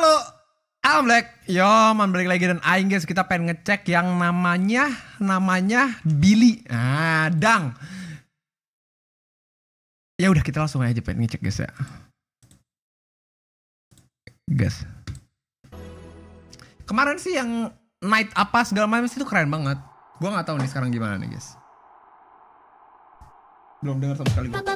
Halo, I'm Black. Yo, man balik lagi dan aing guys, kita pengen ngecek yang namanya Billy. Dang. Ya udah kita langsung aja pengen ngecek guys ya. Guys. Kemarin sih yang night apa segala macam itu keren banget. Gua nggak tahu nih sekarang gimana nih guys. Belum dengar sama sekali gua.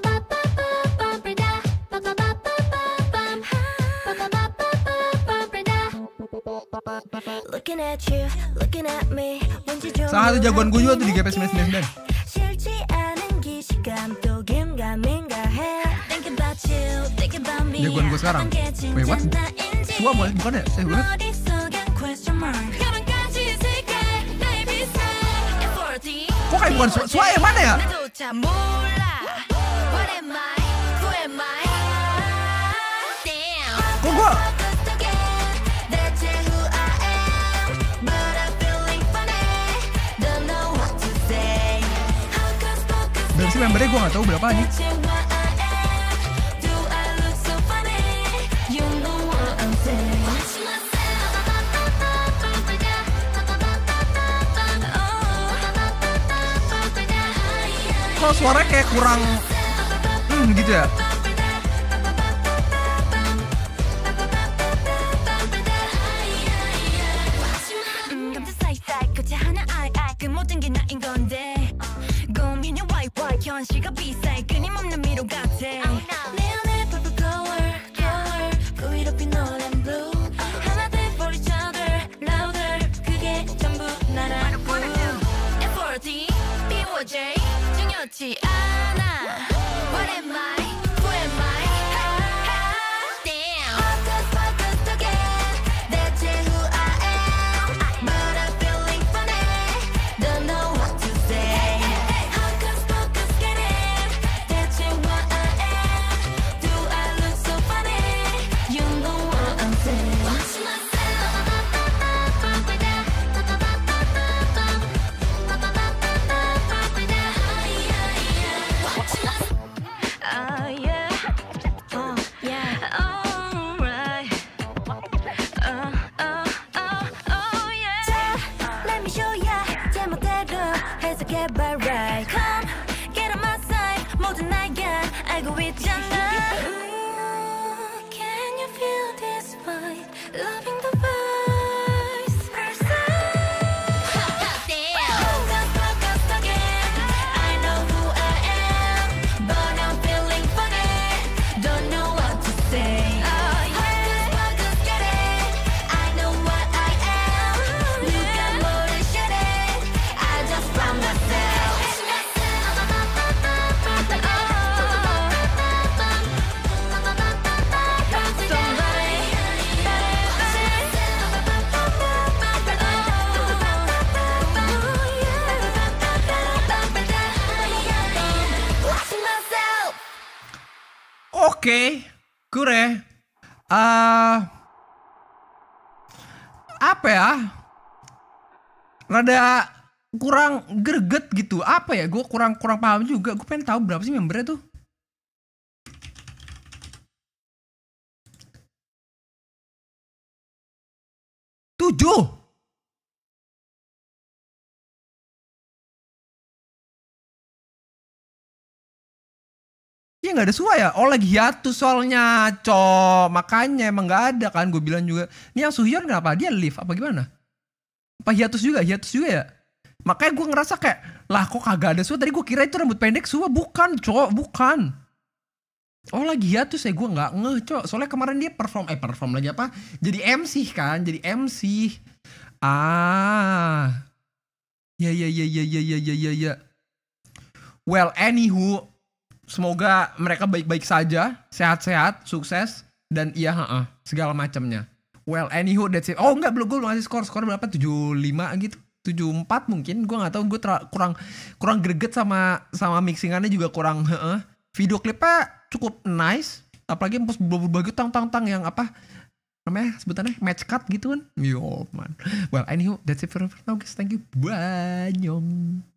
Salah satu jagoan gue juga tuh di GP 999. Jagoan gue sekarang. Wait, what? Sua bukan ya? Saya bukan. Kok kayak bukan Sua yang mana ya? Kok gue? Dan si membernya gue gak tahu berapa nih. Kok suaranya kayak kurang gitu ya. Oke, kure. Apa ya? Rada kurang greget gitu. Apa ya? Gue kurang paham juga. Gue pengen tahu berapa sih membernya tuh. Tujuh. Iya gak ada Sua ya? Oh lagi hiatus soalnya, makanya emang gak ada kan, gue bilang juga. Ini yang Suhyun kenapa? Dia live apa gimana? Apa hiatus juga ya? Makanya gue ngerasa kayak, lah kok kagak ada Sua? Tadi gue kira itu rambut pendek Sua, bukan bukan. Oh lagi hiatus ya, gue gak ngeh soalnya kemarin dia perform lagi apa? Jadi MC kan, Ya. Well anywho, semoga mereka baik-baik saja, sehat-sehat, sukses, dan segala macamnya. Well, anywho, that's it. Oh enggak, gue belum ngasih skor berapa? 75 gitu, 74 mungkin. Gue nggak tahu, gue kurang greget sama mixingannya juga kurang. Video klipnya cukup nice, apalagi pas berubah gitu tang yang apa namanya sebutannya match cut gitu kan. Yo man. Well, anywho, that's it for now guys. Thank you. Bye.